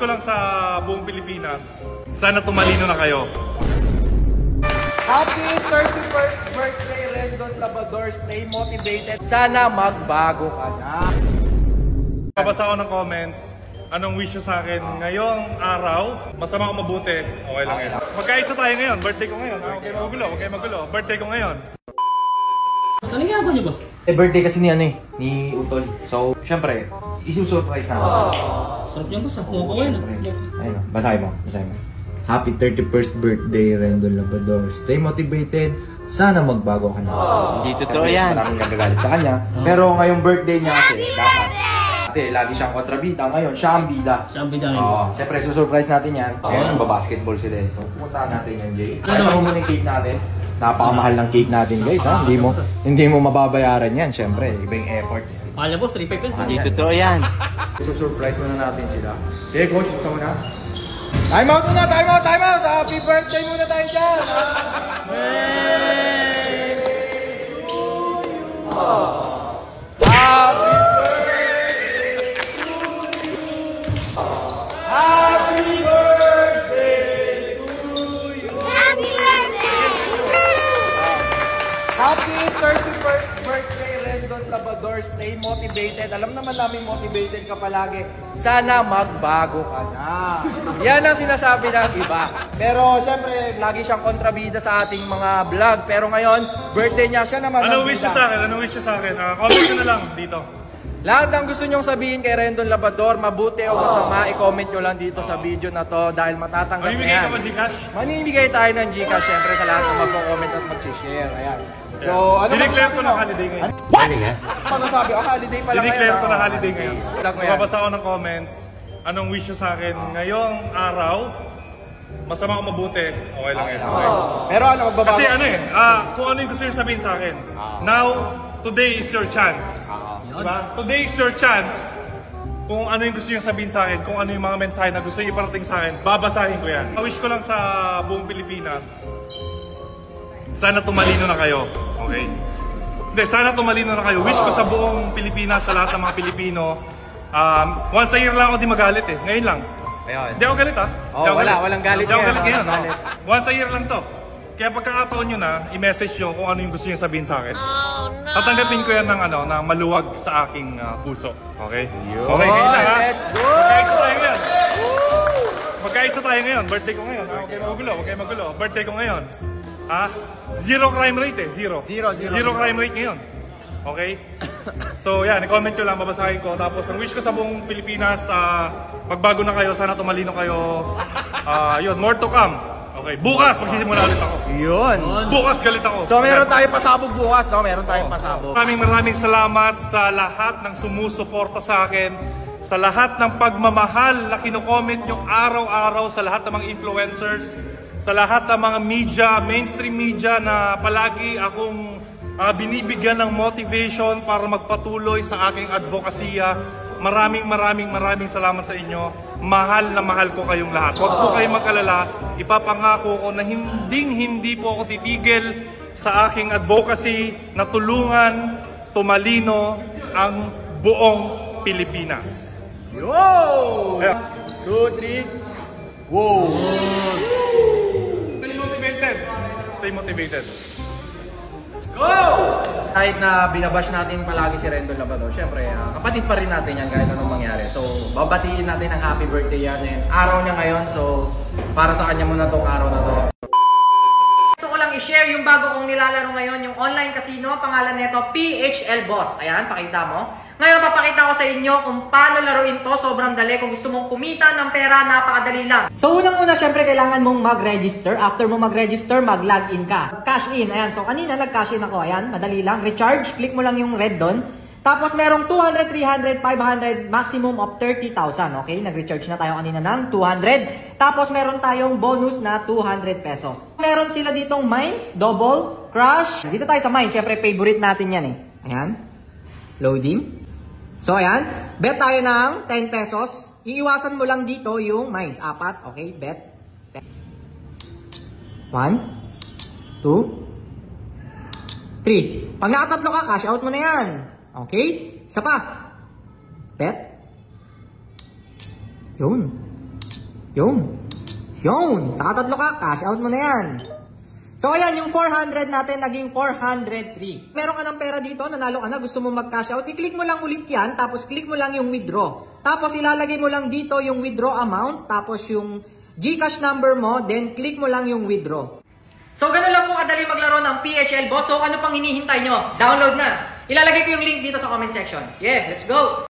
ko lang sa buong Pilipinas, sana tumalino na kayo. Happy 31st birthday, Rendon Labrador. Stay motivated. Sana magbago ka na. Babasa ako ng comments. Anong wish nyo sa akin ngayong araw? Masama o mabuti? Okay lang yan. Magkaisa tayo ngayon. Birthday ko ngayon. Huwag kayo magulo. Huwag kayo magulo. Birthday ko ngayon. Ano ginagawa niyo, boss? Birthday kasi ni Utol. So, syempre, isusurprise na. Sarap yan, boss. Mukhang ko yan. Ayun, basahin mo. Happy 31st birthday, Rendon Labrador. Stay motivated. Sana magbago ka na. Hindi totoo yan. Maraming nagagalit sa kanya. Pero ngayong birthday niya kasi, dapat. Lagi siyang kontrabida. Ngayon, siya ang bida. Siya ang bida ngayon. Siyempre, susurprise natin yan. Ngayon, babasketball sila eh. So, pumuntahan natin yan, Jay. Ano mo muna yung cake natin? Napakamahal ng cake natin, guys. Ha? Hindi mo mababayaran yan, siyempre. Iba yung effort. Mahal niya, boss. 3.5 yan. Hindi totoo yan. Susurprise muna natin sila. Sige, coach. Buksan mo na. Time out muna! Time out! Time out! Happy birthday muna tayo dyan! Happy 31st birthday, Rendon Labrador. Stay motivated. Alam naman namin motivated ka palagi. Sana magbago ka na. Yan ang sinasabi ng iba. Pero syempre, lagi siyang kontrabida sa ating mga vlog. Pero ngayon, birthday niya. Siya naman. Anong wish nyo sa akin? Anong wish nyo sa akin? Comment nyo na lang dito. Lahat ng gusto nyong sabihin kay Rendon Labrador, mabuti o masama, i-comment nyo lang dito sa video na to dahil matatanggap na Mamimigay yan. ka ba Gcash? Mamimigay tayo ng Gcash syempre sa lahat ng magko-comment at mag-share. Ayan. So, ano Dineclare ko na holiday ngayon. Ano nga? masasabi? Holiday pala ngayon. Dineclare ko na holiday ngayon. Ngayon. Babasa ako ng comments. Anong wish nyo sa akin ngayong araw? Masama o mabuti? Okay lang yan. Pero ano, magbabago? Kasi ano kung ano yung gusto nyo sabihin sa akin. Now, today is your chance. Diba? Today is your chance. Kung ano yung gusto nyo sabihin sa akin, kung ano yung mga mensahe na gusto nyo iparating sa akin, babasahin ko yan. Wish ko lang sa buong Pilipinas, sana tumalino na kayo. Okay? Hindi, sana tumalino na kayo. Wish ko sa buong Pilipinas, sa lahat ng mga Pilipino. Once a year lang ako di magalit eh. Ngayon lang. Ayun. Hindi ako galit ha. Walang galit Hindi ako galit ngayon. galit. Once a year lang to. Kaya pagkakataon nyo na, i-message nyo kung ano yung gusto nyo sabihin sa akin. Tatanggapin ko yan ng, ng maluwag sa aking puso. Okay? Okay, ngayon lang ha. Let's go! Magkaisa tayo ngayon. Magkaisa tayo ngayon. Birthday ko ngayon. Huwag kayo magulo. Huwag kayo magulo. Birthday ko ngayon. Ha? Zero crime rate eh. Zero crime rate ngayon. Okay? So yan, i-comment nyo lang, babasahin ko. Tapos ang wish ko sa buong Pilipinas, magbago na kayo, sana tumalino kayo. Yun, more to come. Okay, bukas magsisimula ulit ako. Yun. Bukas galit ako. So meron tayong pasabog bukas, no? Meron tayong pasabog. Maraming salamat sa lahat ng sumusuporta sa akin, sa lahat ng pagmamahal na kino-comment nyo araw-araw, sa lahat ng mga influencers, sa lahat ng mga media, mainstream media na palagi akong binibigyan ng motivation para magpatuloy sa aking advokasya. Maraming salamat sa inyo. Mahal na mahal ko kayong lahat. Huwag po kayong mag-alala. Ipapangako ko na hindi po ako titigil sa aking advocacy na tulungan tumalino ang buong Pilipinas. Yo! 2, 3. Wow! Stay motivated. Stay motivated. Go! Kahit na binabash natin palagi si Rendon Labrador, syempre kapatid pa rin natin yan kahit anong mangyari. So, babatiin natin ang happy birthday yan. And araw niya ngayon, so para sa kanya muna tong araw na to. Gusto ko lang i-share yung bago kong nilalaro ngayon, yung online casino. Pangalan nito, PHL Boss. Ayan, pakita mo. Ngayon, papakita ko sa inyo kung paano laruin to. Sobrang dali. Kung gusto mong kumita ng pera, napakadali lang. So, unang-una, syempre, kailangan mong mag-register. After mo mag-register, mag-login ka. Cash in. Ayan. So, kanina nag-cash in ako. Ayan, madali lang. Recharge. Click mo lang yung red doon. Tapos, merong 200, 300, 500, maximum of 30,000. Okay? Nag-recharge na tayo kanina ng 200. Tapos, meron tayong bonus na 200 pesos. Meron sila ditong mines, double, crush. Dito tayo sa mines. Syempre, favorite natin yan eh. Ayan. Loading. So, ayan. Bet tayo ng 10 pesos. Iiwasan mo lang dito yung mines. 4. Okay, bet. 1, 2, 3. Pag nakatatlo ka, cash out mo na yan. Okay? Isa pa. Bet. Yun. Yun. Nakatatlo ka, cash out mo na yan. So ayan, yung 400 natin naging 403. Meron ka ng pera dito, nanalo ka na, gusto mo mag-cash out, i-click mo lang ulit yan, tapos click mo lang yung withdraw. Tapos ilalagay mo lang dito yung withdraw amount, tapos yung GCash number mo, then click mo lang yung withdraw. So ganun lang po kadali maglaro ng PHL Boss. So ano pang hinihintay nyo? Download na. Ilalagay ko yung link dito sa comment section. Yeah, let's go!